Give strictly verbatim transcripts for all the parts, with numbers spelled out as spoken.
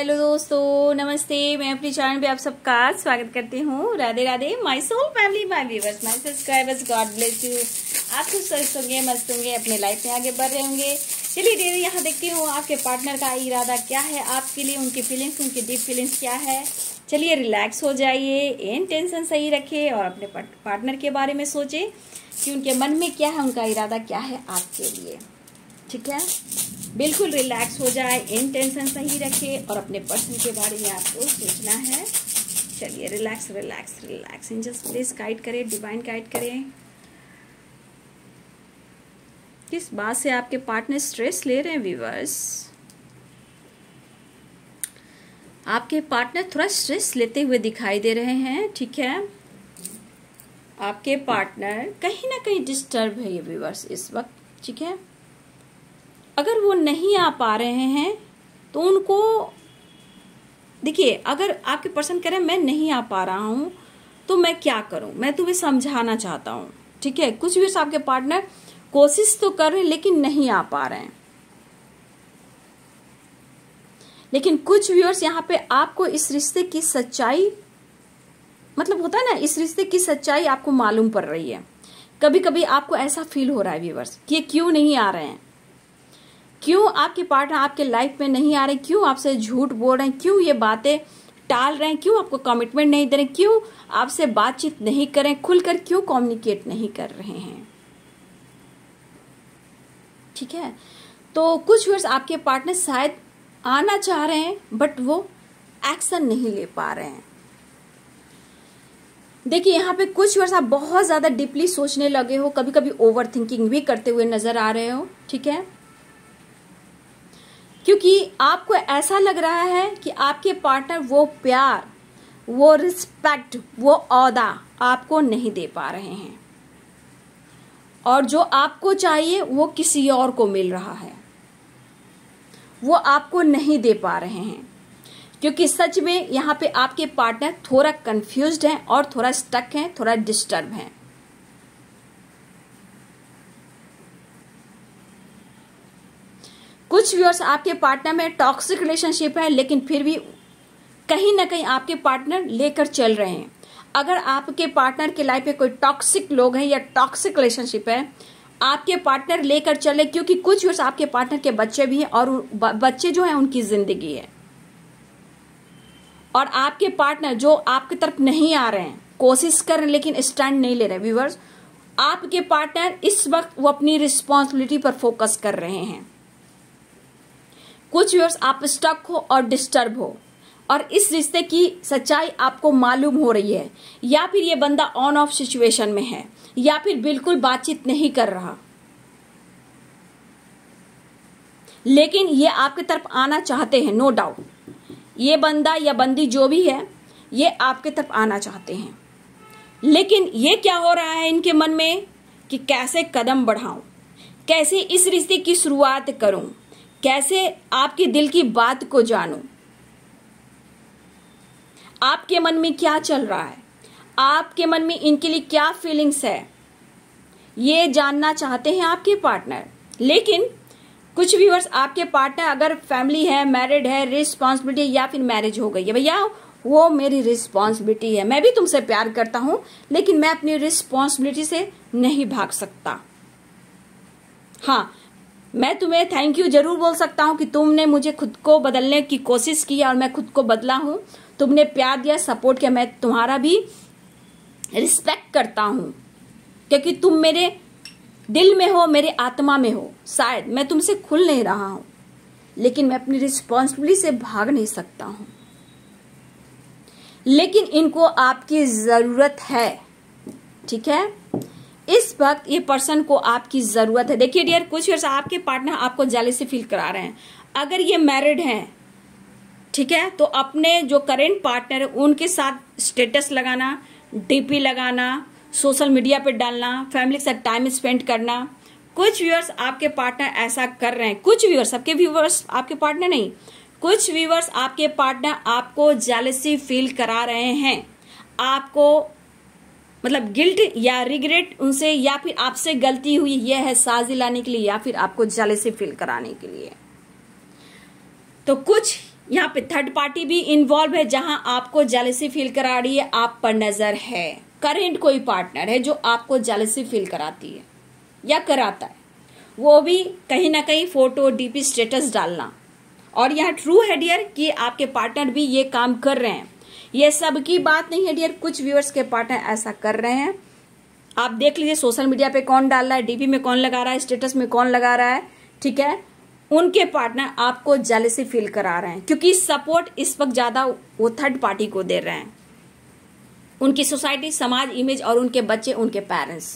Hello दोस्तों, नमस्ते। मैं अपनी चैनल पे आप सबका स्वागत करती हूँ। Radhe Radhe my soul family, my viewers, my subscribers, God bless you. आप खुश स्वस्थ होंगे, मस्त होंगे, अपने लाइफ में आगे बढ़ रहे होंगे। चलिए दीदी यहाँ देखती हूँ आपके पार्टनर का इरादा क्या है आपके लिए, उनकी फीलिंग्स, उनकी डीप फीलिंग्स क्या है। चलिए रिलैक्स हो जाइए, इन टेंशन सही रखिए और अपने पार्टनर के बारे में सोचे कि उनके मन में क्या है, उनका इरादा क्या है आपके लिए। ठीक है, बिल्कुल रिलैक्स हो जाए, इन टेंशन सही रखे और अपने पर्सन के बारे में आपको सोचना है। चलिए relax relax relax angels please guide करें, डिवाइन गाइड करें। किस बात से आपके पार्टनर स्ट्रेस ले रहे हैं व्यूअर्स? आपके पार्टनर थोड़ा स्ट्रेस लेते हुए दिखाई दे रहे हैं। ठीक है, आपके पार्टनर कहीं ना कहीं डिस्टर्ब है ये व्यूअर्स इस वक्त। ठीक है, अगर वो नहीं आ पा रहे हैं तो उनको देखिए, अगर आपके पर्सन कह रहे हैं मैं नहीं आ पा रहा हूं तो मैं क्या करूं, मैं तुम्हें समझाना चाहता हूं। ठीक है, कुछ भी आपके पार्टनर कोशिश तो कर रहे हैं लेकिन नहीं आ पा रहे हैं। लेकिन कुछ व्यूअर्स यहाँ पे आपको इस रिश्ते की सच्चाई, मतलब होता है ना, इस रिश्ते की सच्चाई आपको मालूम पड़ रही है। कभी कभी आपको ऐसा फील हो रहा है व्यूअर्स कि ये क्यों नहीं आ रहे हैं, क्यों आपके पार्टनर आपके लाइफ में नहीं आ रहे, क्यों आपसे झूठ बोल रहे हैं, क्यों ये बातें टाल रहे हैं, क्यों आपको कमिटमेंट नहीं दे रहे, क्यों आपसे बातचीत नहीं करें, खुलकर क्यों कम्युनिकेट नहीं कर रहे हैं। ठीक है, तो कुछ वर्ष आपके पार्टनर शायद आना चाह रहे हैं बट वो एक्शन नहीं ले पा रहे हैं। देखिए यहाँ पे कुछ वर्ष आप बहुत ज्यादा डीपली सोचने लगे हो, कभी कभी ओवर थिंकिंग भी करते हुए नजर आ रहे हो। ठीक है, क्योंकि आपको ऐसा लग रहा है कि आपके पार्टनर वो प्यार, वो रिस्पेक्ट, वो औदा आपको नहीं दे पा रहे हैं और जो आपको चाहिए वो किसी और को मिल रहा है, वो आपको नहीं दे पा रहे हैं। क्योंकि सच में यहाँ पे आपके पार्टनर थोड़ा कंफ्यूज्ड हैं और थोड़ा स्टक हैं, थोड़ा डिस्टर्ब हैं। कुछ व्यूअर्स आपके पार्टनर में टॉक्सिक रिलेशनशिप है लेकिन फिर भी कहीं ना कहीं आपके पार्टनर लेकर चल रहे हैं। अगर आपके पार्टनर के लाइफ में कोई टॉक्सिक लोग हैं या टॉक्सिक रिलेशनशिप है, आपके पार्टनर लेकर चले, क्योंकि कुछ व्यूअर्स आपके पार्टनर के बच्चे भी हैं और बच्चे जो हैं उनकी जिंदगी है। और आपके पार्टनर जो आपकी तरफ नहीं आ रहे हैं, कोशिश कर रहे हैं लेकिन स्टैंड नहीं ले रहे व्यूअर्स, आपके पार्टनर इस वक्त वो अपनी रिस्पॉन्सिबिलिटी पर फोकस कर रहे हैं। कुछ व्यूअर्स आप स्टक हो और डिस्टर्ब हो और इस रिश्ते की सच्चाई आपको मालूम हो रही है, या फिर ये बंदा ऑन ऑफ सिचुएशन में है या फिर बिल्कुल बातचीत नहीं कर रहा, लेकिन ये आपकी तरफ आना चाहते हैं। नो डाउट ये बंदा या बंदी जो भी है ये आपके तरफ आना चाहते हैं, लेकिन ये क्या हो रहा है इनके मन में कि कैसे कदम बढ़ाऊं, कैसे इस रिश्ते की शुरुआत करूं, कैसे आपके दिल की बात को जानूं, आपके मन में क्या चल रहा है, आपके मन में इनके लिए क्या फीलिंग्स है, ये जानना चाहते हैं आपके पार्टनर। लेकिन कुछ व्यूअर्स आपके पार्टनर अगर फैमिली है, मैरिड है, रिस्पॉन्सिबिलिटी या फिर मैरिज हो गई है, भैया वो मेरी रिस्पॉन्सिबिलिटी है, मैं भी तुमसे प्यार करता हूं लेकिन मैं अपनी रिस्पॉन्सिबिलिटी से नहीं भाग सकता। हाँ, मैं तुम्हें थैंक यू जरूर बोल सकता हूं कि तुमने मुझे खुद को बदलने की कोशिश की और मैं खुद को बदला हूं, तुमने प्यार दिया, सपोर्ट किया, मैं तुम्हारा भी रिस्पेक्ट करता हूं क्योंकि तुम मेरे दिल में हो, मेरे आत्मा में हो। शायद मैं तुमसे खुल नहीं रहा हूं लेकिन मैं अपनी रिस्पॉन्सिबिलिटी से भाग नहीं सकता हूं, लेकिन इनको आपकी जरूरत है। ठीक है, इस वक्त ये पर्सन को आपकी जरूरत है। देखिए डियर, कुछ वर्ष आपके पार्टनर आपको जेलसी फील करा रहे हैं। अगर ये मैरिड हैं, ठीक है, तो अपने जो करेंट पार्टनर है उनके साथ स्टेटस लगाना, डीपी लगाना, सोशल मीडिया पे डालना, फैमिली के साथ टाइम स्पेंड करना। कुछ व्यूअर्स आपके पार्टनर ऐसा कर रहे हैं। कुछ व्यूअर्स, सबके व्यूअर्स आपके पार्टनर नहीं, कुछ व्यूअर्स आपके पार्टनर आपको जेलसी फील करा रहे हैं, आपको मतलब गिल्ट या रिग्रेट उनसे या फिर आपसे गलती हुई यह है साजी लाने के लिए या फिर आपको जेलसी फील कराने के लिए। तो कुछ यहाँ पे थर्ड पार्टी भी इन्वॉल्व है, जहां आपको जेलसी फील करा रही है, आप पर नजर है। करंट कोई पार्टनर है जो आपको जेलसी फील कराती है या कराता है, वो भी कहीं ना कहीं फोटो डीपी स्टेटस डालना। और यहाँ ट्रू है डियर कि आपके पार्टनर भी ये काम कर रहे हैं। ये सबकी बात नहीं है डियर, कुछ व्यूअर्स के पार्टनर ऐसा कर रहे हैं। आप देख लीजिए सोशल मीडिया पे कौन डाल रहा है, डीपी में कौन लगा रहा है, स्टेटस में कौन लगा रहा है, ठीक है। उनके पार्टनर आपको जेलसी फील करा रहे हैं, क्योंकि सपोर्ट इस वक्त ज्यादा वो थर्ड पार्टी को दे रहे हैं। उनकी सोसाइटी, समाज, इमेज और उनके बच्चे, उनके पेरेंट्स।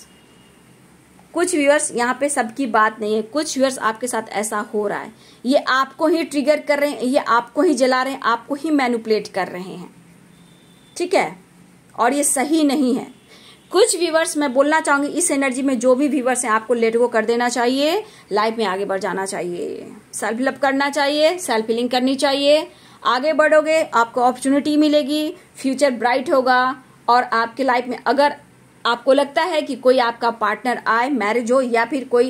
कुछ व्यूअर्स यहाँ पे सबकी बात नहीं है, कुछ व्यूअर्स आपके साथ ऐसा हो रहा है। ये आपको ही ट्रिगर कर रहे हैं, ये आपको ही जला रहे हैं, आपको ही मैनिपुलेट कर रहे हैं, ठीक है। और ये सही नहीं है। कुछ व्यूअर्स मैं बोलना चाहूंगी, इस एनर्जी में जो भी व्यूअर्स हैं आपको लेट गो कर देना चाहिए, लाइफ में आगे बढ़ जाना चाहिए, सेल्फ लव करना चाहिए, सेल्फ हीलिंग करनी चाहिए। आगे बढ़ोगे, आपको अपॉर्चुनिटी मिलेगी, फ्यूचर ब्राइट होगा। और आपके लाइफ में अगर आपको लगता है कि कोई आपका पार्टनर आए, मैरिज हो या फिर कोई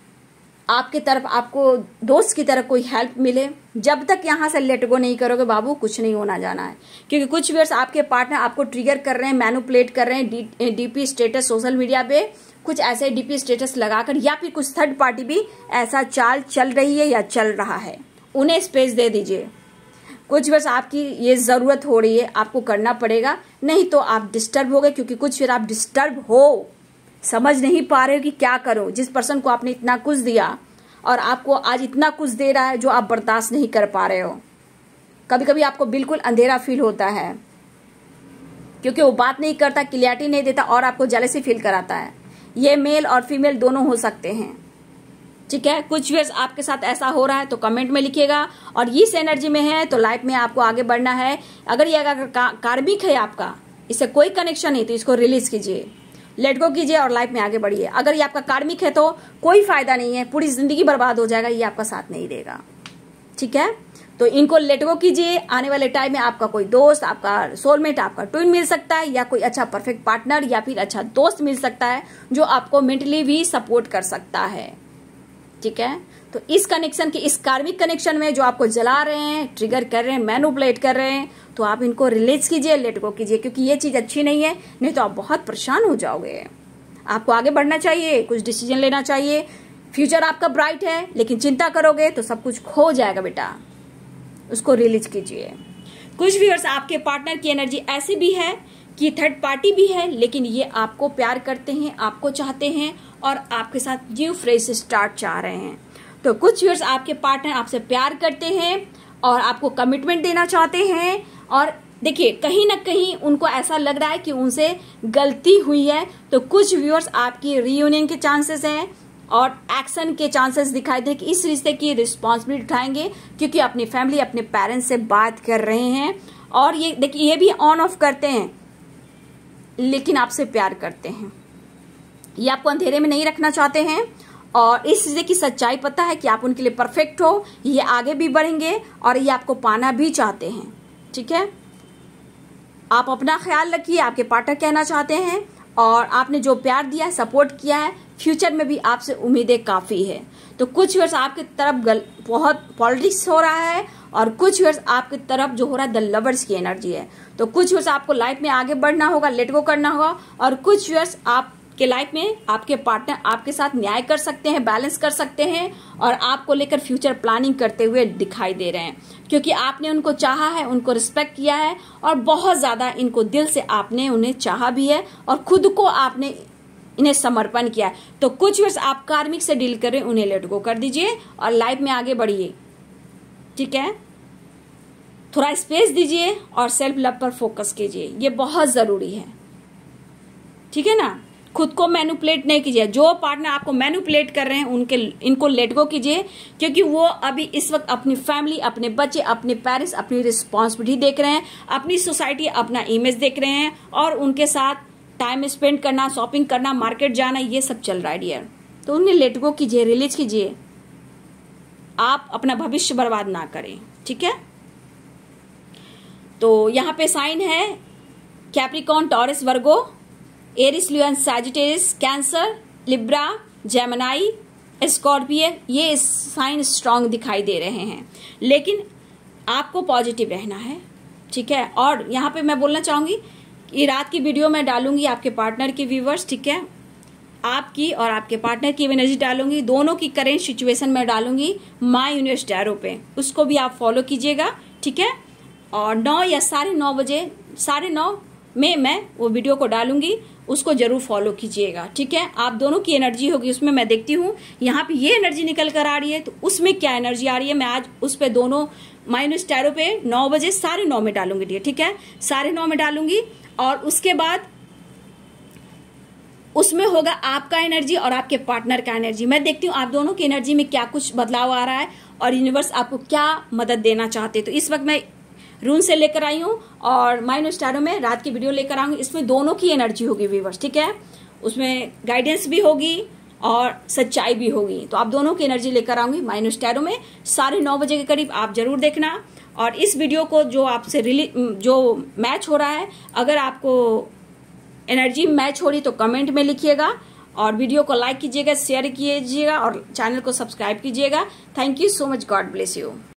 आपके तरफ, आपको दोस्त की तरफ कोई हेल्प मिले, जब तक यहां से लेट गो नहीं करोगे बाबू, कुछ नहीं होना जाना है। क्योंकि कुछ व्यूअर्स आपके पार्टनर आपको ट्रिगर कर रहे हैं, मैनिपुलेट कर रहे हैं, D, DP status social media पे कुछ ऐसे डीपी स्टेटस लगाकर, या फिर कुछ थर्ड पार्टी भी ऐसा चाल चल रही है या चल रहा है। उन्हें स्पेस दे दीजिए। कुछ व्यूअर्स आपकी ये जरूरत हो रही है, आपको करना पड़ेगा, नहीं तो आप डिस्टर्ब हो गए। क्योंकि कुछ फिर आप डिस्टर्ब हो, समझ नहीं पा रहे हो कि क्या करो। जिस पर्सन को आपने इतना कुछ दिया और आपको आज इतना कुछ दे रहा है जो आप बर्दाश्त नहीं कर पा रहे हो। कभी कभी आपको बिल्कुल अंधेरा फील होता है, क्योंकि वो बात नहीं करता, क्लियरिटी नहीं देता और आपको जेलसी फील कराता है। ये मेल और फीमेल दोनों हो सकते हैं, ठीक है। कुछ व्यूअर्स आपके साथ ऐसा हो रहा है तो कमेंट में लिखिएगा। और इस एनर्जी में है तो लाइफ में आपको आगे बढ़ना है। अगर ये अगर कार्मिक है आपका, इससे कोई कनेक्शन नहीं, तो इसको रिलीज कीजिए, लेट गो कीजिए और लाइफ में आगे बढ़िए। अगर ये आपका कार्मिक है तो कोई फायदा नहीं है, पूरी जिंदगी बर्बाद हो जाएगा, ये आपका साथ नहीं देगा, ठीक है। तो इनको लेट गो कीजिए। आने वाले टाइम में आपका कोई दोस्त, आपका सोलमेट, आपका ट्विन मिल सकता है, या कोई अच्छा परफेक्ट पार्टनर या फिर अच्छा दोस्त मिल सकता है जो आपको मेंटली भी सपोर्ट कर सकता है, ठीक है। तो इस कनेक्शन के, इस कार्मिक कनेक्शन में जो आपको जला रहे हैं, ट्रिगर कर रहे हैं, मैनिपुलेट कर रहे हैं, तो आप इनको रिलीज कीजिए, लेट गो कीजिए, क्योंकि ये चीज अच्छी नहीं है। नहीं तो आप बहुत परेशान हो जाओगे। आपको आगे बढ़ना चाहिए, कुछ डिसीजन लेना चाहिए। फ्यूचर आपका ब्राइट है, लेकिन चिंता करोगे तो सब कुछ खो जाएगा बेटा। उसको रिलीज कीजिए। कुछ व्यूअर्स आपके पार्टनर की एनर्जी ऐसी भी है कि थर्ड पार्टी भी है, लेकिन ये आपको प्यार करते हैं, आपको चाहते हैं और आपके साथ न्यू फ्रेश स्टार्ट चाह रहे हैं। तो कुछ व्यूअर्स आपके पार्टनर आपसे प्यार करते हैं और आपको कमिटमेंट देना चाहते हैं। और देखिए, कहीं ना कहीं उनको ऐसा लग रहा है कि उनसे गलती हुई है। तो कुछ व्यूअर्स आपकी रियूनियन के चांसेस हैं और एक्शन के चांसेस दिखाई दे कि इस रिश्ते की रिस्पॉन्सिबिलिटी उठाएंगे, क्योंकि अपनी फैमिली, अपने पेरेंट्स से बात कर रहे हैं। और ये देखिए, ये भी ऑन ऑफ करते हैं, लेकिन आपसे प्यार करते हैं। ये आपको अंधेरे में नहीं रखना चाहते हैं और इस चीज की सच्चाई पता है कि आप उनके लिए परफेक्ट हो। ये आगे भी बढ़ेंगे और ये आपको पाना भी चाहते हैं, ठीक है। आप अपना ख्याल रखिए, आपके पार्टनर कहना चाहते हैं और आपने जो प्यार दिया है, सपोर्ट किया है, फ्यूचर में भी आपसे उम्मीदें काफी है। तो कुछ वर्ष आपकी तरफ गल, बहुत पॉलिटिक्स हो रहा है और कुछ वर्ष आपकी तरफ जो हो रहा है द लवर्स की एनर्जी है। तो कुछ वर्ष आपको लाइफ में आगे बढ़ना होगा, लेट गो करना होगा, और कुछ वर्ष आपके लाइफ में आपके पार्टनर आपके साथ न्याय कर सकते हैं, बैलेंस कर सकते हैं और आपको लेकर फ्यूचर प्लानिंग करते हुए दिखाई दे रहे हैं, क्योंकि आपने उनको चाहा है, उनको रिस्पेक्ट किया है और बहुत ज्यादा इनको दिल से आपने उन्हें चाहा भी है और खुद को आपने इन्हें समर्पण किया है। तो कुछ वर्ष आप कार्मिक से डील करें, उन्हें लेट गो कर दीजिए और लाइफ में आगे बढ़िए, ठीक है। थोड़ा स्पेस दीजिए और सेल्फ लव पर फोकस कीजिए, ये बहुत जरूरी है, ठीक है ना। खुद को मैनिपुलेट नहीं कीजिए। जो पार्टनर आपको मैनिपुलेट कर रहे हैं उनके इनको लेट गो कीजिए, क्योंकि वो अभी इस वक्त अपनी फैमिली, अपने बच्चे, अपने पेरेंट्स, अपनी रिस्पॉन्सिबिलिटी देख रहे हैं, अपनी सोसाइटी, अपना इमेज देख रहे हैं और उनके साथ टाइम स्पेंड करना, शॉपिंग करना, मार्केट जाना, ये सब चल रहा है डियर। तो उन्हें लेट गो कीजिए, रिलीज कीजिए। आप अपना भविष्य बर्बाद ना करें, ठीक है। तो यहाँ पे साइन है Capricorn, Taurus, Virgo, Aries, Leo, Sagittarius, Cancer, Libra, Gemini, Scorpio. ये साइन स्ट्रांग दिखाई दे रहे हैं, लेकिन आपको पॉजिटिव रहना है, ठीक है। और यहाँ पे मैं बोलना चाहूंगी कि रात की वीडियो मैं डालूंगी आपके पार्टनर की व्यूवर्स, ठीक है, आपकी और आपके पार्टनर की एनर्जी डालूंगी, दोनों की करेंट सिचुएशन में डालूंगी माय यूनिवर्स टैरो पे, उसको भी आप फॉलो कीजिएगा, ठीक है। और नौ या साढ़े नौ बजे साढ़े नौ में मैं वो वीडियो को डालूंगी, उसको जरूर फॉलो कीजिएगा, ठीक है। आप दोनों की एनर्जी होगी उसमें, मैं देखती हूँ यहाँ पे ये एनर्जी निकल कर आ रही है तो उसमें क्या एनर्जी आ रही है, मैं आज उस पे दोनों माय यूनिवर्स टैरो पे नौ बजे साढ़े नौ में डालूंगी, ठीक है, साढ़े नौ में डालूंगी। और उसके बाद उसमें होगा आपका एनर्जी और आपके पार्टनर का एनर्जी। मैं देखती हूँ आप दोनों की एनर्जी में क्या कुछ बदलाव आ रहा है और यूनिवर्स आपको क्या मदद देना चाहते हैं। तो इस वक्त मैं रून से लेकर आई हूँ और माय यूनिवर्स टैरो में रात की वीडियो लेकर आऊंगी, इसमें दोनों की एनर्जी होगी व्यूवर्स, ठीक है। उसमें गाइडेंस भी होगी और सच्चाई भी होगी, तो आप दोनों की एनर्जी लेकर आऊंगी माय यूनिवर्स टैरो में साढ़े नौ बजे के करीब, आप जरूर देखना। और इस वीडियो को जो आपसे रिली जो मैच हो रहा है, अगर आपको एनर्जी मैच हो रही तो कमेंट में लिखिएगा और वीडियो को लाइक कीजिएगा, शेयर कीजिएगा और चैनल को सब्सक्राइब कीजिएगा। Thank you so much, God bless you.